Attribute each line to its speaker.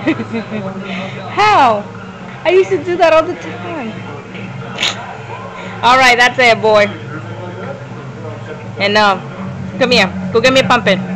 Speaker 1: How? I used to do that all the time. All right, that's it, boy. And come here. Go get me a pumpkin.